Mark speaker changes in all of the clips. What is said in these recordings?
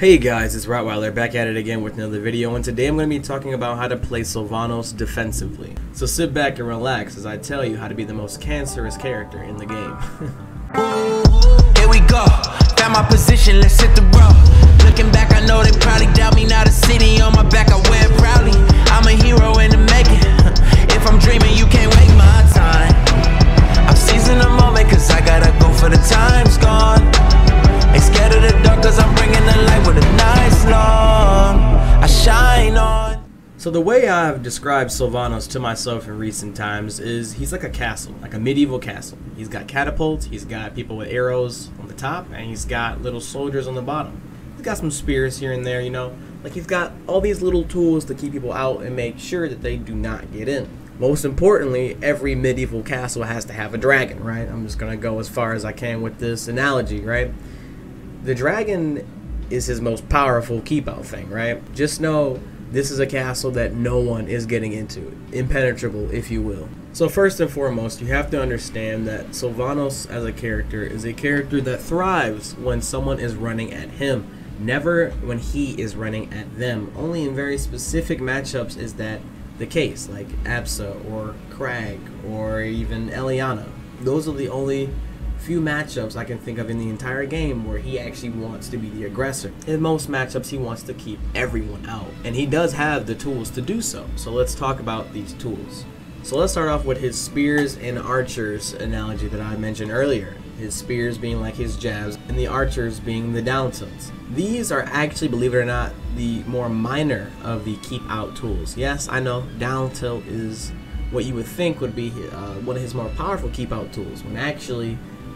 Speaker 1: Hey guys, it's Rottweiler back at it again with another video, and today I'm going to be talking about how to play Sylvanos defensively. So sit back and relax as I tell you how to be the most cancerous character in the game.
Speaker 2: Here we go, found my position, let's hit the road. Looking back, I know they probably doubt me, now the city on my back, I wear it proudly. I'm a hero in the making, if I'm dreaming you can't wake my time. I'm seizing the moment cause I gotta go for the time's gone. Ain't scared of the dark cause I'm bringing the light with a nice long I shine on.
Speaker 1: So the way I've described Sylvanos to myself in recent times is he's like a castle, like a medieval castle. He's got catapults, he's got people with arrows on the top, and he's got little soldiers on the bottom. He's got some spears here and there, you know, like he's got all these little tools to keep people out and make sure that they do not get in. Most importantly, every medieval castle has to have a dragon, right? I'm just gonna go as far as I can with this analogy, right? The dragon is his most powerful keep-out thing, right? Just know this is a castle that no one is getting into. Impenetrable, if you will. So first and foremost, you have to understand that Sylvanos as a character is a character that thrives when someone is running at him. Never when he is running at them. Only in very specific matchups is that the case, like Absa or Crag or even Eliana. Those are the only few matchups I can think of in the entire game where he actually wants to be the aggressor. In most matchups, he wants to keep everyone out, and he does have the tools to do so. So let's talk about these tools. So let's start off with his spears and archers analogy that I mentioned earlier. His spears being like his jabs, and the archers being the down tilts. These are actually, believe it or not, the more minor of the keep out tools. Yes, I know, down tilt is what you would think would be one of his more powerful keep out tools, when actually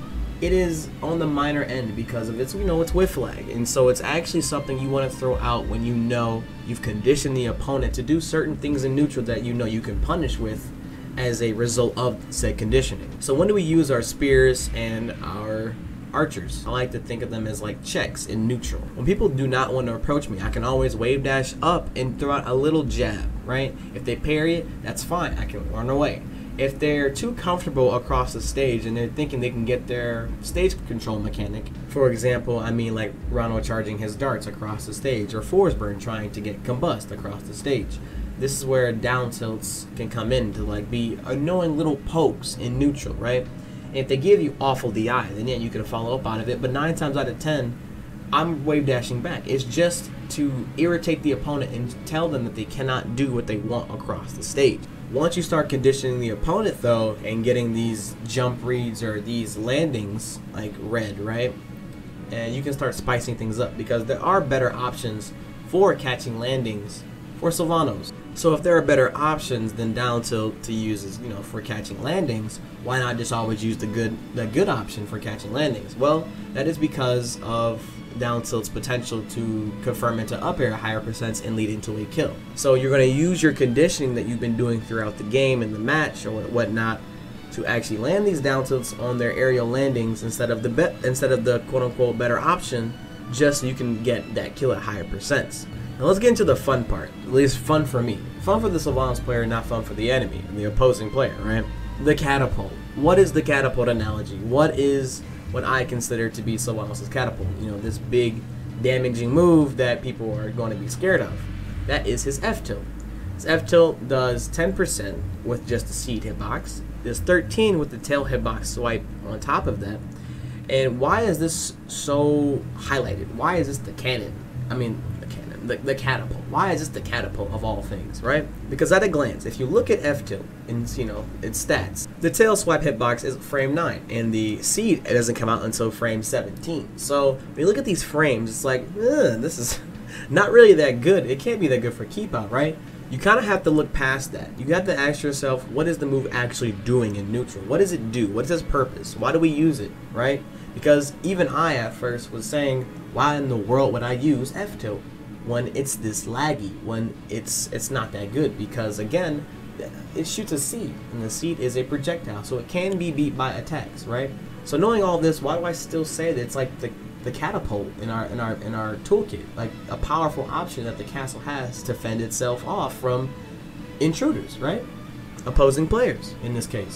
Speaker 1: it is on the minor end because of its, it's whiff lag, and so it's actually something you want to throw out when you know you've conditioned the opponent to do certain things in neutral that you know you can punish with as a result of said conditioning. So when do we use our spears and our archers? I like to think of them as like checks in neutral. When people do not want to approach me, I can always wave dash up and throw out a little jab, right? If they parry it, that's fine, I can run away. If they're too comfortable across the stage and they're thinking they can get their stage control mechanic, for example, I mean like Rano charging his darts across the stage, or Forsburn trying to get combust across the stage. This is where down tilts can come in to like be annoying little pokes in neutral, right? And if they give you awful DI, then yeah, you can follow up out of it, but 9 times out of 10, I'm wave dashing back. It's just to irritate the opponent and tell them that they cannot do what they want across the stage. Once you start conditioning the opponent though and getting these jump reads or these landings like red, right? And you can start spicing things up because there are better options for catching landings for Sylvanos. So if there are better options than down tilt to use as, for catching landings, why not just always use the good option for catching landings? Well, that is because of down tilt's potential to confirm into up air higher percents and lead into a kill. So you're going to use your conditioning that you've been doing throughout the game and the match or whatnot to actually land these down tilts on their aerial landings instead of the quote unquote better option, just so you can get that kill at higher percents. Now let's get into the fun part, at least fun for me. Fun for the Sylvanos player, not fun for the enemy, the opposing player, right? The catapult. What is the catapult analogy? What is what I consider to be Sylvanos' catapult? This big damaging move that people are going to be scared of. That is his F-tilt. His F-tilt does 10% with just the seed hitbox. Does 13 with the tail hitbox swipe on top of that. And why is this so highlighted? Why is this the cannon? I mean, the catapult. Why is this the catapult of all things, right? Because at a glance, if you look at F-tilt and its stats, the tail swipe hitbox is frame 9, and the seed doesn't come out until frame 17. So when you look at these frames, it's like, this is not really that good. It can't be that good for keep out, right? You kind of have to look past that. You got to ask yourself, what is the move actually doing in neutral? What does it do? What is its purpose? Why do we use it, right? Because even I at first was saying, why in the world would I use F-tilt when it's this laggy, when it's not that good? Because again, it shoots a seed, and the seed is a projectile, so it can be beat by attacks, right? So knowing all this, why do I still say that it's like the catapult in our toolkit, like a powerful option that the castle has to fend itself off from intruders, right? Opposing players in this case.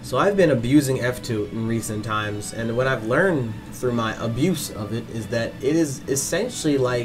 Speaker 1: So I've been abusing F2 in recent times, and what I've learned through my abuse of it is that it is essentially like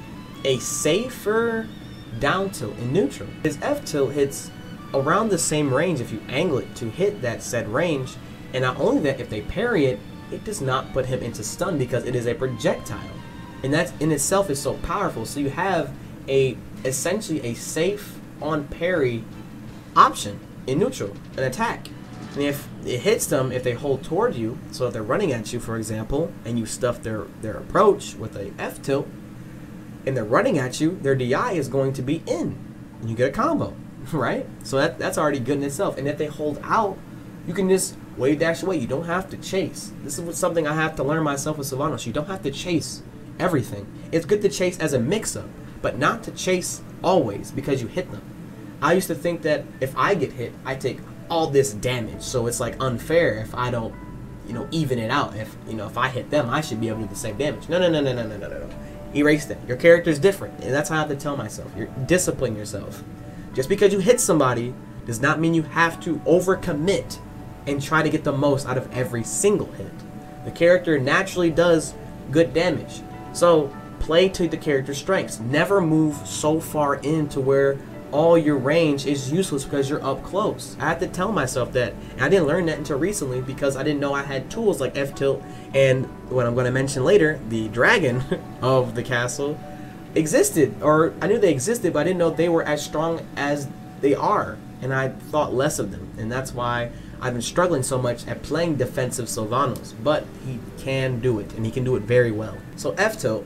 Speaker 1: a safer down tilt in neutral. His F tilt hits around the same range if you angle it to hit that said range, and not only that, if they parry it, it does not put him into stun because it is a projectile, and that in itself is so powerful. So you have essentially a safe on parry option in neutral, an attack. And if it hits them, if they hold toward you, so if they're running at you, for example, and you stuff their approach with a F tilt, and they're running at you, their DI is going to be in, and you get a combo, right? So that's already good in itself. And if they hold out, you can just wave dash away. You don't have to chase. This is something I have to learn myself with Sylvanas. You don't have to chase everything. It's good to chase as a mix-up, but not to chase always because you hit them. I used to think that if I get hit, I take all this damage, so it's like unfair if I don't, even it out. If I hit them, I should be able to do the same damage. No. Erase that. Your character's different, and that's how I have to tell myself. Discipline yourself. Just because you hit somebody does not mean you have to overcommit and try to get the most out of every single hit. The character naturally does good damage, so play to the character's strengths. Never move so far into where all your range is useless because you're up close. I had to tell myself that, and I didn't learn that until recently because I didn't know I had tools like F-tilt and what I'm going to mention later, the dragon of the castle existed, or I knew they existed, but I didn't know they were as strong as they are, and I thought less of them, and that's why I've been struggling so much at playing defensive Sylvanas, but he can do it, and he can do it very well. So F-tilt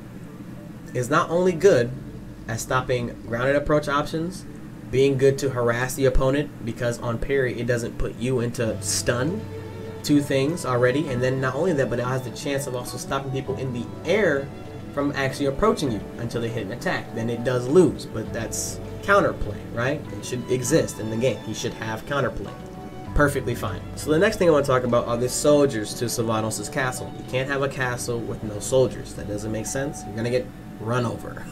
Speaker 1: is not only good at stopping grounded approach options, being good to harass the opponent because on parry it doesn't put you into stun, two things already, and then not only that, but it has the chance of also stopping people in the air from actually approaching you until they hit an attack. Then it does lose, but that's counterplay, right? It should exist in the game. You should have counterplay. Perfectly fine. So the next thing I want to talk about are the soldiers to Sylvanas' castle. You can't have a castle with no soldiers. That doesn't make sense. You're gonna get run over.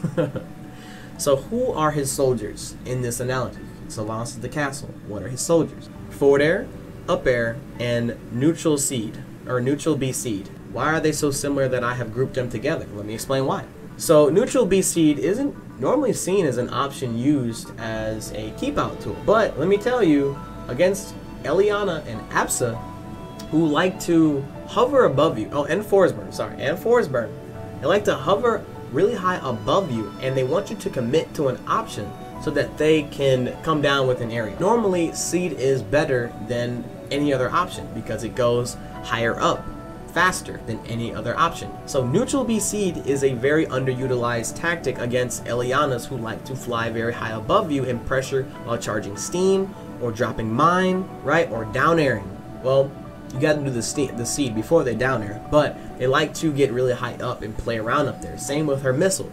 Speaker 1: So who are his soldiers in this analogy? Sylvanas is the castle. What are his soldiers? Forward air, up air, and neutral seed, or neutral B seed. Why are they so similar that I have grouped them together? Let me explain why. So neutral B seed isn't normally seen as an option used as a keep out tool, but let me tell you, against Eliana and Absa, who like to hover above you, and Forsburn, they like to hover really high above you, and they want you to commit to an option so that they can come down with an area. Normally, seed is better than any other option because it goes higher up, faster than any other option. So neutral B seed is a very underutilized tactic against Elianas who like to fly very high above you and pressure while charging steam or dropping mine, right, or down airing. Well, you got to do the seed before they down air, but they like to get really high up and play around up there. Same with her missile.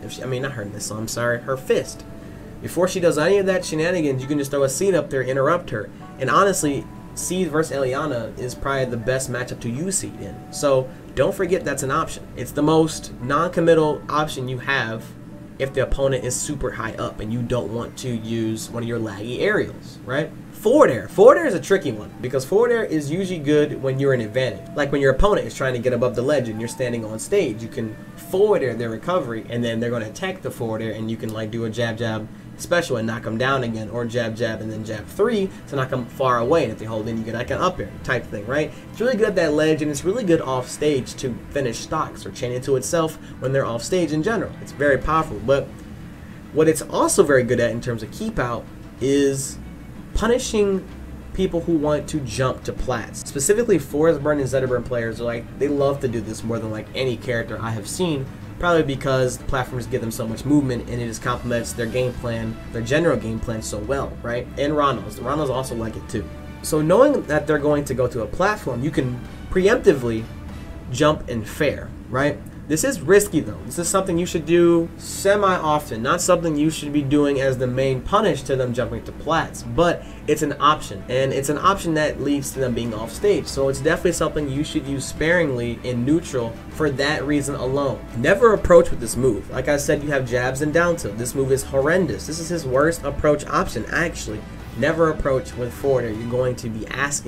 Speaker 1: Her fist. Before she does any of that shenanigans, you can just throw a seed up there, interrupt her. And honestly, seed versus Eliana is probably the best matchup to use seed in. So don't forget that's an option. It's the most non-committal option you have if the opponent is super high up and you don't want to use one of your laggy aerials, right? Forward air. Forward air is a tricky one because forward air is usually good when you're in advantage. Like when your opponent is trying to get above the ledge and you're standing on stage, you can forward air their recovery and then they're going to attack the forward air and you can like do a jab jab special and knock them down again, or jab jab and then jab 3 to knock them far away, and if they hold in you get like an up air type thing, right? It's really good at that ledge, and it's really good off stage to finish stocks or chain into itself when they're off stage in general. It's very powerful, but what it's also very good at in terms of keep out is punishing people who want to jump to plats. Specifically, Forsburn and Zetterburn players are like, they love to do this more than like any character I have seen, probably because the platforms give them so much movement and it just complements their game plan, their general game plan so well, right? And Ranos also like it too. So knowing that they're going to go to a platform, you can preemptively jump and fair, right? This is risky though. This is something you should do semi-often, not something you should be doing as the main punish to them jumping to plats, but it's an option, and it's an option that leads to them being off stage, so it's definitely something you should use sparingly in neutral for that reason alone. Never approach with this move. Like I said, you have jabs and down tilt. This move is horrendous. This is his worst approach option, actually. Never approach with forward air. You're going to be asking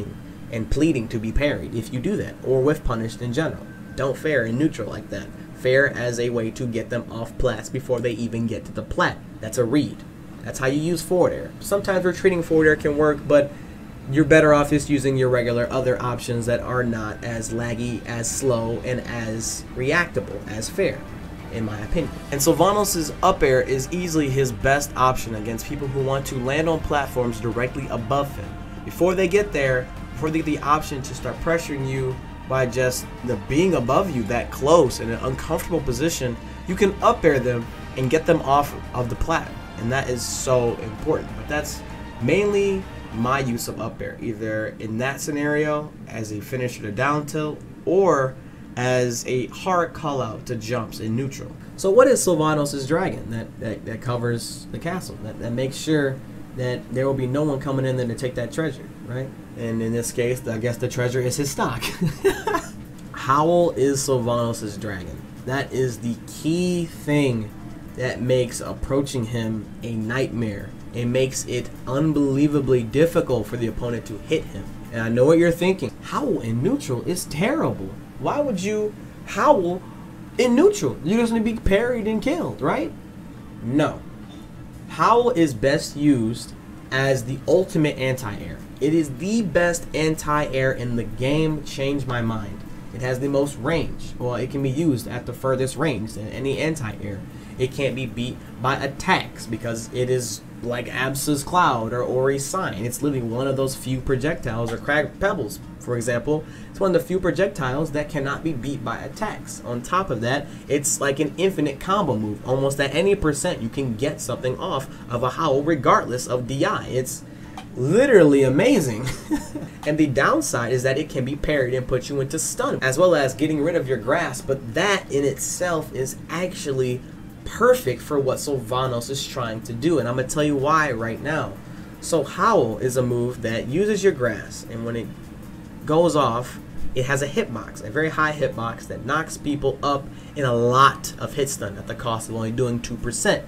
Speaker 1: and pleading to be parried if you do that, or whiff punished in general. Don't fair in neutral like that. Fair as a way to get them off plats before they even get to the plat. That's a read. That's how you use forward air. Sometimes retreating forward air can work, but you're better off just using your regular other options that are not as laggy, as slow, and as reactable as fair, in my opinion. And Sylvanos' up air is easily his best option against people who want to land on platforms directly above him. Before they get there, before they get the option to start pressuring you by just being above you that close in an uncomfortable position, you can up air them and get them off of the plat. And that is so important. But that's mainly my use of up air, either in that scenario as a finisher to down tilt or as a hard call out to jumps in neutral. So what is Sylvanos' dragon that covers the castle, that makes sure that there will be no one coming in there to take that treasure, right? And in this case, I guess the treasure is his stock. Howl is Sylvanos' dragon. That is the key thing that makes approaching him a nightmare. It makes it unbelievably difficult for the opponent to hit him. And I know what you're thinking. Howl in neutral is terrible. Why would you howl in neutral? You're just going to be parried and killed, right? No. Howl is best used as the ultimate anti-air. It is the best anti-air in the game. Change my mind. It has the most range. Well, it can be used at the furthest range than any anti-air. It can't be beat by attacks because it is like Absa's Cloud or Ori's Sign. It's literally one of those few projectiles, or Crag Pebbles, for example. It's one of the few projectiles that cannot be beat by attacks. On top of that, it's like an infinite combo move. Almost at any percent, you can get something off of a Howl regardless of DI. It's literally amazing. And the downside is that it can be parried and put you into stun, as well as getting rid of your grasp. But that in itself is actually perfect for what Sylvanos is trying to do, and I'm going to tell you why right now. So Howl is a move that uses your grass, and when it goes off, it has a hitbox, a very high hitbox that knocks people up in a lot of hit stun at the cost of only doing 2%.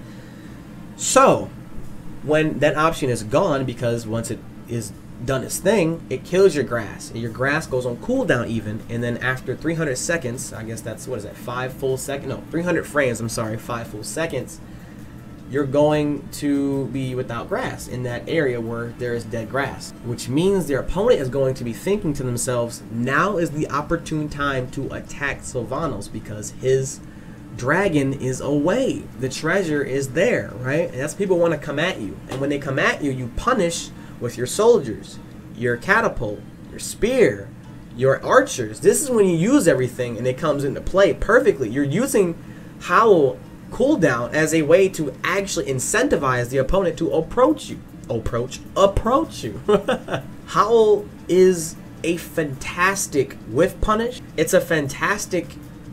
Speaker 1: So when that option is gone, because once it is done its thing, it kills your grass, and your grass goes on cooldown even, and then after 300 seconds, I guess that's, what is that, 5 full seconds, no, 300 frames, I'm sorry, 5 full seconds, you're going to be without grass in that area where there is dead grass, which means their opponent is going to be thinking to themselves, now is the opportune time to attack Sylvanos because his dragon is away, the treasure is there, right? And that's people want to come at you, and when they come at you, you punish with your soldiers, your catapult, your spear, your archers. This is when you use everything and it comes into play perfectly. You're using Howl cooldown as a way to actually incentivize the opponent to approach you. Approach you. Howl is a fantastic whiff punish. It's a fantastic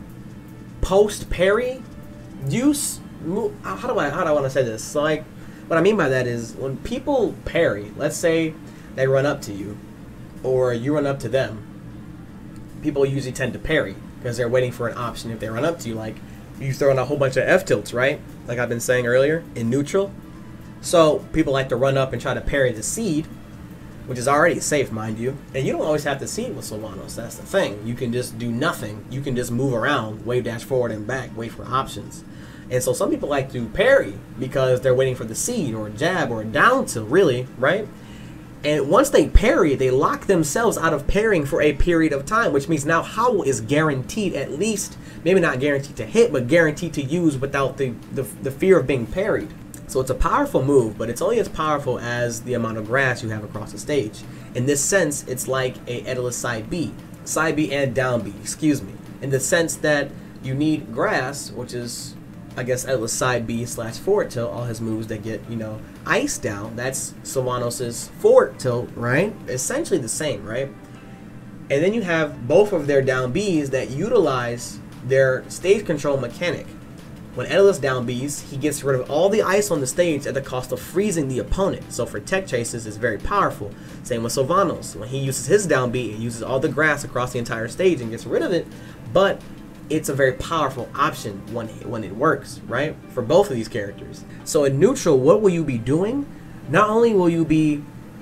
Speaker 1: post parry use. How do I want to say this? So like, what I mean by that is when people parry, let's say they run up to you or you run up to them, people usually tend to parry because they're waiting for an option if they run up to you. Like you throw in a whole bunch of F-tilts, right? Like I've been saying earlier in neutral. So people like to run up and try to parry the seed, which is already safe, mind you. And you don't always have to seed with Sylvanos. That's the thing. You can just do nothing. You can just move around, wave dash forward and back, wait for options. And so some people like to parry because they're waiting for the seed or a jab or a down tilt, really, right? And once they parry, they lock themselves out of parrying for a period of time, which means now Howl is guaranteed, at least, maybe not guaranteed to hit, but guaranteed to use without the fear of being parried. So it's a powerful move, but it's only as powerful as the amount of grass you have across the stage. In this sense, it's like a Daedalus side B and down B, excuse me. In the sense that you need grass, which is, I guess, Daedalus side B / forward tilt, all his moves that get, you know, ice down. That's Sylvanos' forward tilt, right? Essentially the same, right? And then you have both of their down Bs that utilize their stage control mechanic. When Daedalus down Bs, he gets rid of all the ice on the stage at the cost of freezing the opponent. So for tech chases, it's very powerful. Same with Sylvanos. When he uses his down B, he uses all the grass across the entire stage and gets rid of it, but it's a very powerful option when it works, right? For both of these characters. So in neutral, what will you be doing? Not only will you be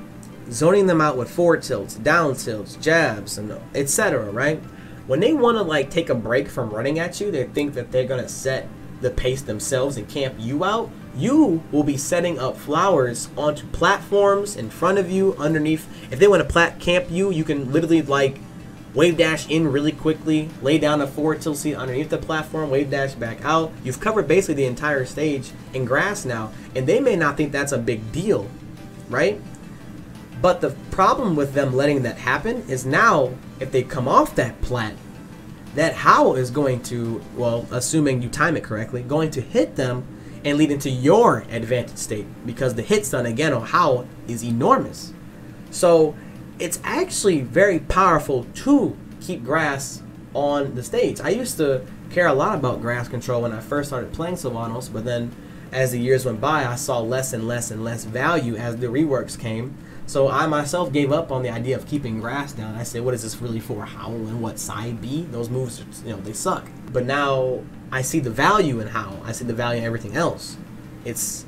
Speaker 1: zoning them out with forward tilts, down tilts, jabs, and etc., right? When they want to like take a break from running at you, they think that they're going to set the pace themselves and camp you out. You will be setting up flowers onto platforms in front of you, underneath. If they want to camp you, you can literally like wave dash in really quickly, lay down a forward tilt seat underneath the platform, wave dash back out. You've covered basically the entire stage in grass now, and they may not think that's a big deal, right? But the problem with them letting that happen is now, if they come off that plat, that howl is going to, well, assuming you time it correctly, going to hit them and lead into your advantage state, because the hit stun again on howl is enormous. So it's actually very powerful to keep grass on the stage. I used to care a lot about grass control when I first started playing Sylvanos, but then as the years went by, I saw less and less and less value as the reworks came. So I myself gave up on the idea of keeping grass down. I said, what is this really for? Howl and what? Side B? Those moves, you know, they suck. But now I see the value in Howl. I see the value in everything else. It's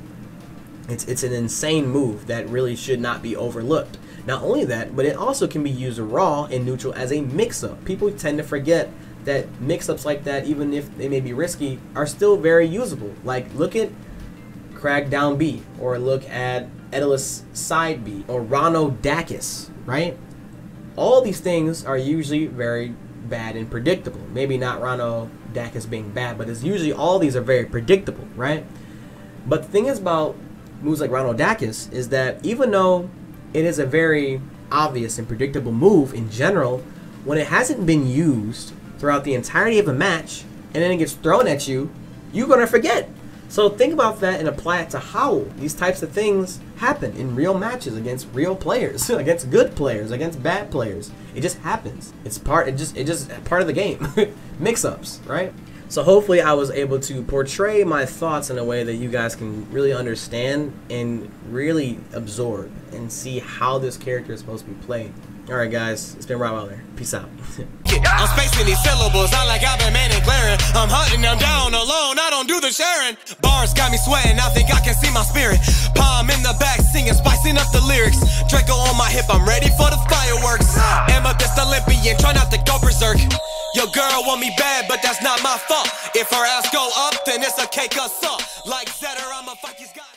Speaker 1: an insane move that really should not be overlooked. Not only that, but it also can be used raw and neutral as a mix-up. People tend to forget that mix-ups like that, even if they may be risky, are still very usable. Like, look at Crag down B, or look at Edalus side B, or Rano Dacus, right? All these things are usually very bad and predictable. Maybe not Rano Dacus being bad, but it's usually all these are very predictable, right? But the thing is about moves like Rano Dacus is that even though it is a very obvious and predictable move in general, when it hasn't been used throughout the entirety of a match, and then it gets thrown at you, you're going to forget. So think about that and apply it to Howl. These types of things happen in real matches against real players, against good players, against bad players. It just happens. It's part of the game. Mix-ups, right? So hopefully I was able to portray my thoughts in a way that you guys can really understand and really absorb and see how this character is supposed to be played. Alright guys, it's been Rob Wilder. Peace out.
Speaker 2: I'm spacing these syllables, I like I've been man and glaring. I'm hunting them down alone, I don't do the sharing. Bars got me sweating, I think I can see my spirit. Palm in the back, singing, spicing up the lyrics. Draco on my hip, I'm ready for the fireworks. Amethyst Olympian, try not to go berserk. Your girl want me bad, but that's not my fault. If her ass go up, then it's a cake of salt. Like Zetter, I'ma fuck his guy.